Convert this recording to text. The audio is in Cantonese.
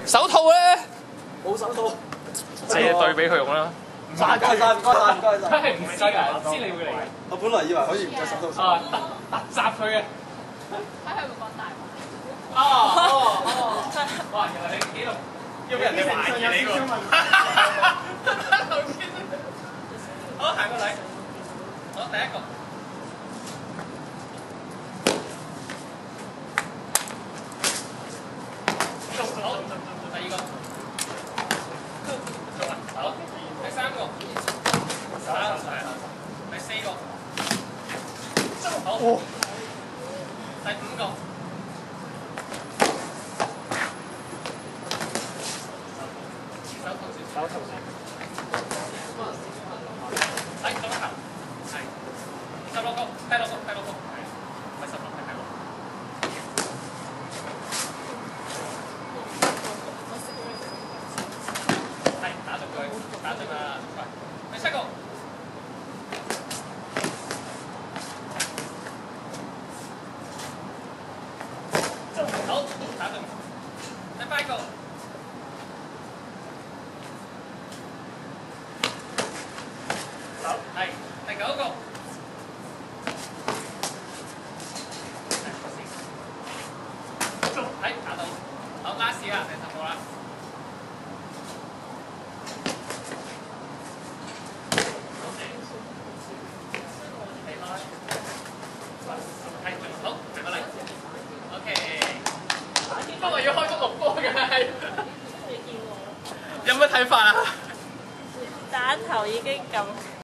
手套咧？ 冇手套。 借對俾佢用啦。 唔該晒，唔該晒，唔該晒。 佢係唔知㗎，知你會嚟。 我本來以為可以唔着手套。 啊，突襲佢嘅。 睇佢會講大話。 哇！原來你幾度要俾人哋懷疑你喎。好，下個禮。好，第一個。好，第二個。做啊！好，第三個。第四個。好。第五個。手頭先。係咁樣行，係。16個，第六個，第六個，係。唔係16，係第六。係打中佢，打中啦，第7個。好，打中。第8個。好，係第9個。係打到。好，last 啦，第10個啦。好，下個嚟。OK。不過要開足6波嘅係。有咩睇法啊？ 打頭已經咁。